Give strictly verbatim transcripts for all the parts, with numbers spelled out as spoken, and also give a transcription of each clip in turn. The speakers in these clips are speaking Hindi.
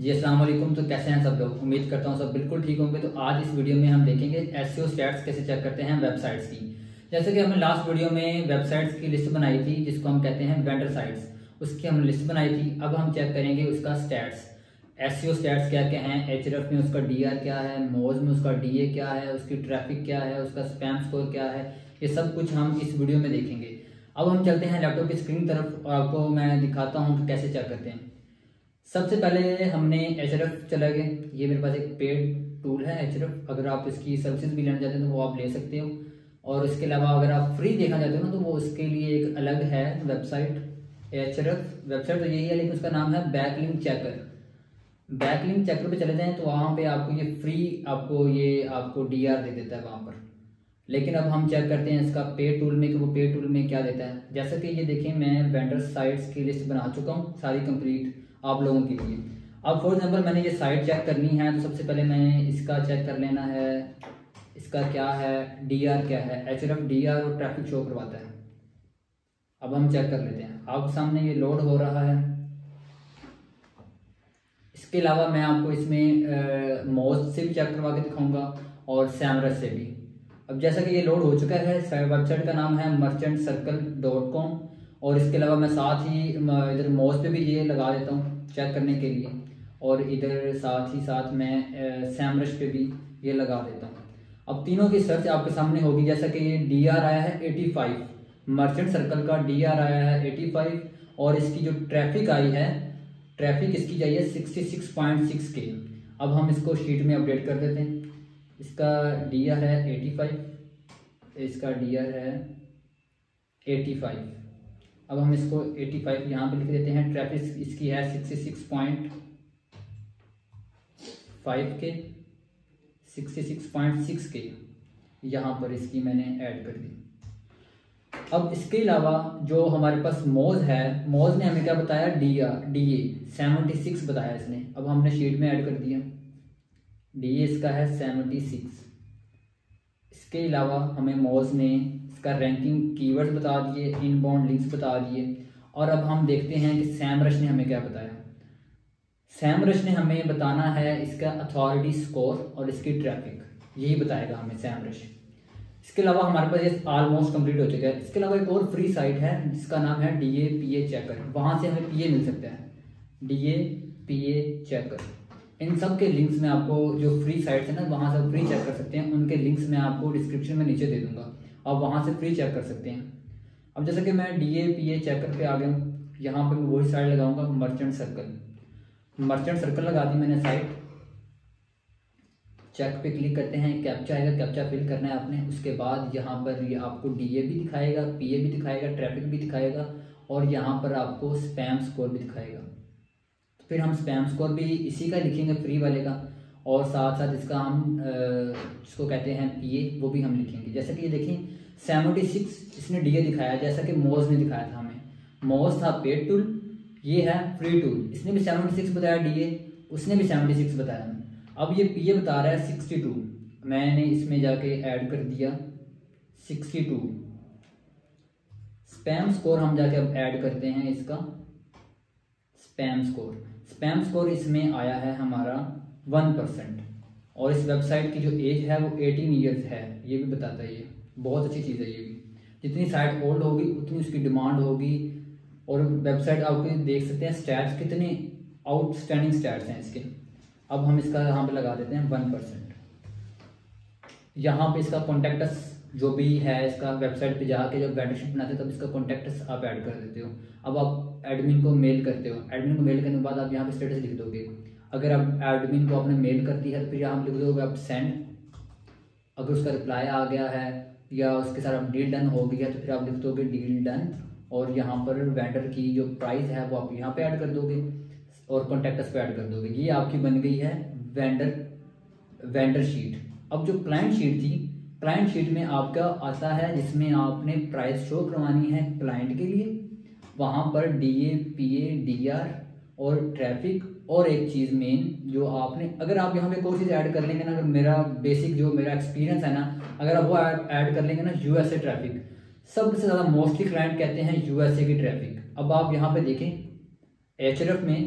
जी अस्सलाम वालेकुम। तो कैसे हैं सब लोग? उम्मीद करता हूँ सब बिल्कुल ठीक होंगे। तो आज इस वीडियो में हम देखेंगे एसईओ स्टैट्स कैसे चेक करते हैं वेबसाइट्स की। जैसे कि हमने लास्ट वीडियो में वेबसाइट्स की लिस्ट बनाई थी जिसको हम कहते हैं वेंडर साइट्स, उसकी हमने लिस्ट बनाई थी। अब हम चेक करेंगे उसका स्टैट्स, एसईओ स्टैट्स क्या क्या हैं, एचरएफ में उसका डीआर क्या है, मोज में उसका डीए क्या है, उसकी ट्रैफिक क्या है, उसका स्पैम स्कोर क्या है, ये सब कुछ हम इस वीडियो में देखेंगे। अब हम चलते हैं लैपटॉप की स्क्रीन तरफ और आपको मैं दिखाता हूँ कि कैसे चेक करते हैं। सबसे पहले हमने एचरएफ चला गए। ये मेरे पास एक पेड टूल है एचरएफ, अगर आप इसकी सर्विसेज भी लेना चाहते हैं तो वो आप ले सकते हो। और इसके अलावा अगर आप फ्री देखना चाहते हो ना तो वो उसके लिए एक अलग है वेबसाइट। एचरएफ वेबसाइट तो यही है लेकिन उसका नाम है बैकलिंक चेकर। बैकलिंक चेकर पे चले जाएं तो वहाँ पे आपको ये फ्री आपको ये आपको डीआर दे देता है वहाँ पर। लेकिन अब हम चेक करते हैं इसका पे टूल में कि वो पे टूल में क्या देता है। जैसा कि ये देखें, मैं वेंडर साइट्स की लिस्ट बना चुका हूँ सारी कंप्लीट आप लोगों के लिए। अब फॉर एग्जाम्पल मैंने ये साइट चेक करनी है तो सबसे पहले मैं इसका चेक कर लेना है, इसका क्या है, डीआर क्या है। एचरएफ डीआर और ट्रैफिक शो करवाता है। अब हम चेक कर लेते हैं। आप सामने ये लोड हो रहा है। इसके अलावा मैं आपको इसमें मोज से भी चेक करवा के दिखाऊंगा और सैमरस से भी। अब जैसा कि ये लोड हो चुका है, वेबसाइट का नाम है मर्चेंट सर्कल डॉट कॉम और इसके अलावा मैं साथ ही इधर मोज पे भी ये लगा देता हूँ चेक करने के लिए और इधर साथ ही साथ मैं सैमरस पे भी ये लगा देता हूँ। अब तीनों की सर्च आपके सामने होगी। जैसा कि ये डी आर आया है पचासी, मर्चेंट सर्कल का डी आर आया है पचासी और इसकी जो ट्रैफिक आई है, ट्रैफिक इसकी चाहिए छियासठ पॉइंट सिक्स के। अब हम इसको शीट में अपडेट कर देते हैं। इसका डी आर है पचासी, इसका डी आर है पचासी। अब हम इसको पचासी यहाँ पे लिख देते हैं। ट्रैफिक इसकी है छियासठ पॉइंट फाइव के, छियासठ पॉइंट सिक्स के यहाँ पर इसकी मैंने ऐड कर दी। अब इसके अलावा जो हमारे पास मोज है, मोज ने हमें क्या बताया, D R D A seventy six बताया इसने। अब हमने शीट में ऐड कर दिया। डी ए इसका है सेवेंटी सिक्स। इसके अलावा हमें मोज ने इसका रैंकिंग कीवर्ड्स बता दिए, इनबाउंड लिंक्स बता दिए। और अब हम देखते हैं कि सैमरस ने हमें क्या बताया। सैमरस ने हमें बताना है इसका अथॉरिटी स्कोर और इसकी ट्रैफिक, यही बताएगा हमें सैमरस। इसके अलावा हमारे पास ये ऑलमोस्ट कंप्लीट हो चुका है। इसके अलावा एक और फ्री साइट है जिसका नाम है D A P A checker, वहाँ से हमें पी ए मिल सकता है। D A P A checker, इन सब के लिंक्स में आपको जो फ्री साइट्स है ना वहाँ से फ्री चेक कर सकते हैं। उनके लिंक्स मैं आपको डिस्क्रिप्शन में नीचे दे दूंगा, आप वहाँ से फ्री चेक कर सकते हैं। अब जैसे कि मैं D A P A checker पे आ गया हूँ, यहाँ पे मैं वही साइट लगाऊंगा मर्चेंट सर्कल। मर्चेंट सर्कल लगा दी मैंने साइट। चेक पे क्लिक करते हैं, कैप्चा आएगा, कैप्चा फिल करना है आपने। उसके बाद यहाँ पर ये आपको डी ए भी दिखाएगा, पी ए भी दिखाएगा, ट्रैफिक भी दिखाएगा और यहाँ पर आपको स्पैम स्कोर भी दिखाएगा। तो फिर हम स्पैम स्कोर भी इसी का लिखेंगे, फ्री वाले का, और साथ साथ इसका हम जिसको कहते हैं पी ए वो भी हम लिखेंगे। जैसे कि ये देखें सेवेंटी सिक्स इसने डी ए दिखाया, जैसा कि मोज ने दिखाया था हमें। मोज था पेड टूल, ये है फ्री टूल। इसने भी सेवेंटी सिक्स बताया डी ए, उसने भी सेवेंटी सिक्स बताया। अब ये पी ए बता रहा है सिक्सटी टू, मैंने इसमें जाके ऐड कर दिया सिक्सटी टू। स्पैम स्कोर हम जाके अब ऐड करते हैं इसका स्पैम स्कोर। स्पैम स्कोर इसमें आया है हमारा वन परसेंट और इस वेबसाइट की जो एज है वो एटीन ईयर्स है, ये भी बताता है। ये बहुत अच्छी चीज़ है। ये भी जितनी साइट ओल्ड होगी उतनी उसकी डिमांड होगी। और वेबसाइट आप देख सकते हैं स्टैट्स कितने आउटस्टैंडिंग स्टैट्स हैं इसके। अब हम इसका यहाँ पे लगा देते हैं वन परसेंट। यहाँ पे इसका कॉन्टैक्टस जो भी है, इसका वेबसाइट पे जाके जब वेंडरशिप बनाते हो तब इसका कॉन्टैक्टस आप ऐड कर देते हो। अब आप एडमिन को मेल करते हो, एडमिन को मेल करने के बाद आप यहाँ पे स्टेटस लिख दोगे। अगर आप एडमिन को आपने मेल कर दी है तो फिर यहाँ लिख दोगे आप सेंड। अगर उसका रिप्लाई आ गया है या उसके साथ आप डील डन हो गई है तो फिर आप लिख दोगे डील डन और यहाँ पर वेंडर की जो प्राइस है वो आप यहाँ पे ऐड कर दोगे और कॉन्टैक्टस पे ऐड कर दोगे। ये आपकी बन गई है वेंडर वेंडर शीट। अब जो क्लाइंट शीट थी, क्लाइंट शीट में आपका आता है जिसमें आपने प्राइस शो करवानी है क्लाइंट के लिए। वहाँ पर D A P A D R और ट्रैफिक और एक चीज़ मेन जो आपने, अगर आप यहाँ पे कोई चीज़ ऐड कर लेंगे ना, अगर मेरा बेसिक जो मेरा एक्सपीरियंस है ना, अगर आप वो ऐड कर लेंगे ना यूएसए ट्रैफिक, सबसे ज़्यादा मोस्टली क्लाइंट कहते हैं यूएसए की ट्रैफिक। अब आप यहाँ पे देखें एचरएफ में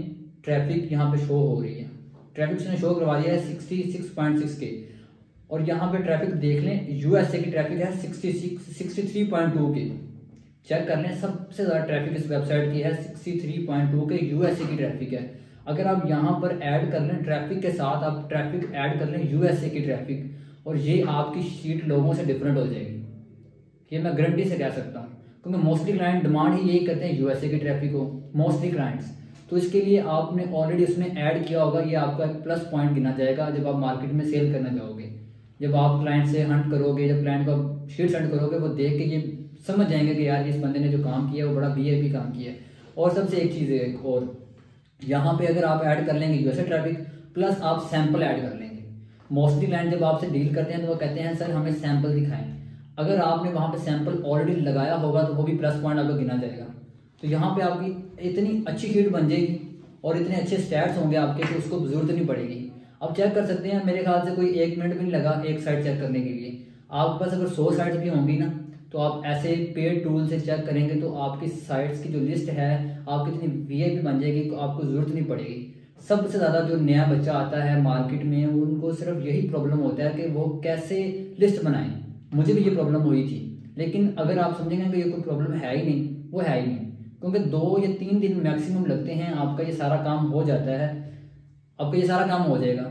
ट्रैफिक यहाँ पे शो हो रही है, ट्रैफिक उसने शो करवा दिया है सिक्सटी सिक्स पॉइंट सिक्स के, और यहाँ पे ट्रैफिक देख लें यूएसए की ट्रैफिक है sixty six sixty three point two K, check कर लें सबसे ज़्यादा ट्रैफिक इस वेबसाइट की है sixty three point two K USA की ट्रैफिक है। अगर आप यहाँ पर ऐड कर लें ट्रैफिक के साथ आप ट्रैफिक ऐड कर लें यूएसए की ट्रैफिक, और ये आपकी शीट लोगों से डिफरेंट हो जाएगी, ये मैं गारंटी से कह सकता हूँ, क्योंकि मोस्टली क्लाइंट डिमांड ही यही करते हैं यूएसए की ट्रैफिक को, मोस्टली क्लाइंट्स। तो इसके लिए आपने ऑलरेडी उसमें ऐड किया होगा, ये आपका एक प्लस पॉइंट गिना जाएगा जब आप मार्केट में सेल करना जाओगे। जब आप क्लाइंट से हंट करोगे, जब क्लाइंट को शीट सेंड करोगे, वो देख के ये समझ जाएंगे कि यार इस बंदे ने जो काम किया वो बड़ा वीआईपी काम किया है। और सबसे एक चीज़ है और, यहाँ पे अगर आप ऐड कर लेंगे यूएसए ट्रैफिक प्लस आप सैंपल ऐड कर लेंगे, मोस्टली क्लाइंट जब आपसे डील करते हैं तो वो कहते हैं सर हमें सैंपल दिखाएं, अगर आपने वहाँ पे सैंपल ऑलरेडी लगाया होगा तो वो भी प्लस पॉइंट आपको गिना जाएगा। तो यहाँ पे आपकी इतनी अच्छी शीट बन जाएगी और इतने अच्छे स्टैट्स होंगे आपके कि उसको जरूरत नहीं पड़ेगी। आप चेक कर सकते हैं, मेरे ख्याल से कोई एक मिनट भी नहीं लगा एक साइट चेक करने के लिए। आपके पास अगर सौ साइट्स भी होंगी ना तो आप ऐसे पेड टूल से चेक करेंगे तो आपकी साइट्स की जो लिस्ट है आपकी इतनी वीआईपी बन जाएगी कि आपको जरूरत नहीं पड़ेगी। सबसे ज़्यादा जो नया बच्चा आता है मार्केट में उनको सिर्फ यही प्रॉब्लम होता है कि वो कैसे लिस्ट बनाएं। मुझे भी ये प्रॉब्लम हुई थी, लेकिन अगर आप समझेंगे कि ये कोई प्रॉब्लम है ही नहीं, वो है ही नहीं, क्योंकि दो या तीन दिन मैक्सिमम लगते हैं, आपका ये सारा काम हो जाता है, आपका ये सारा काम हो जाएगा,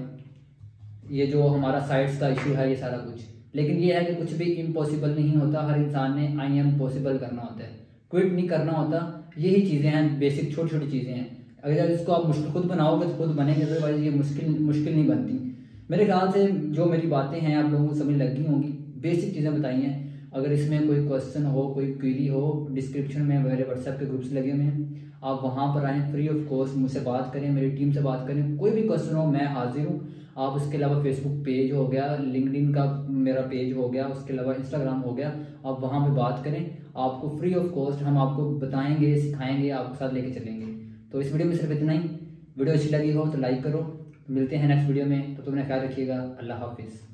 ये जो हमारा साइट्स का इशू है ये सारा कुछ। लेकिन ये है कि कुछ भी इम्पॉसिबल नहीं होता, हर इंसान ने आई एम पॉसिबल करना होता है, क्विट नहीं करना होता। यही चीज़ें हैं, बेसिक छोटी छोटी चीज़ें हैं। अगर इसको आप मुश्किल खुद बनाओगे तो खुद बनेंगे, अदरवाइज ये मुश्किल मुश्किल नहीं बनती। मेरे ख्याल से जो मेरी बातें हैं आप लोगों को समझ लग गई होंगी, बेसिक चीज़ें बताई हैं। अगर इसमें कोई क्वेश्चन हो, कोई क्वेरी हो, डिस्क्रिप्शन में मेरे व्हाट्सएप के ग्रुप्स लगे हुए हैं, आप वहाँ पर आएँ, फ्री ऑफ कॉस्ट मुझसे बात करें, मेरी टीम से बात करें, कोई भी क्वेश्चन हो मैं हाजिर हूँ। आप उसके अलावा फेसबुक पेज हो गया, लिंक्डइन का मेरा पेज हो गया, उसके अलावा इंस्टाग्राम हो गया, आप वहाँ पे बात करें, आपको फ्री ऑफ कॉस्ट हम आपको बताएंगे, सिखाएंगे, आपके साथ लेके चलेंगे। तो इस वीडियो में सिर्फ इतना ही। वीडियो अच्छी लगी हो तो लाइक करो, मिलते हैं नेक्स्ट वीडियो में, तो तुमने ख्याल रखिएगा। अल्लाह हाफिज़।